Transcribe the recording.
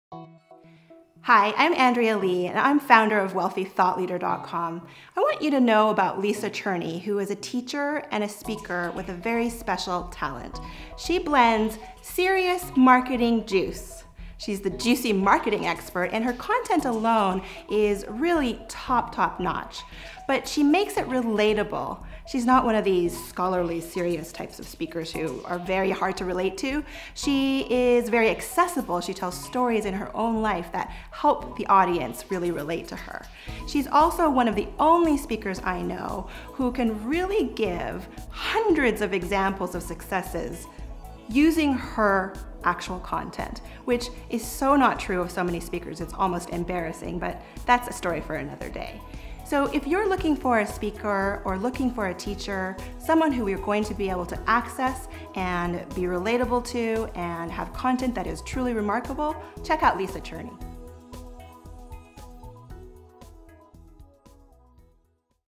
Hi, I'm Andrea Lee, and I'm founder of WealthyThoughtLeader.com. I want you to know about Lisa Cherney, who is a teacher and a speaker with a very special talent. She blends serious marketing juice. She's the juicy marketing expert, and her content alone is really top notch. But she makes it relatable. She's not one of these scholarly, serious types of speakers who are very hard to relate to. She is very accessible. She tells stories in her own life that help the audience really relate to her. She's also one of the only speakers I know who can really give hundreds of examples of successes using her actual content, which is so not true of so many speakers. It's almost embarrassing, but that's a story for another day. So if you're looking for a speaker or looking for a teacher, someone who you're going to be able to access and be relatable to and have content that is truly remarkable, check out Lisa Cherney.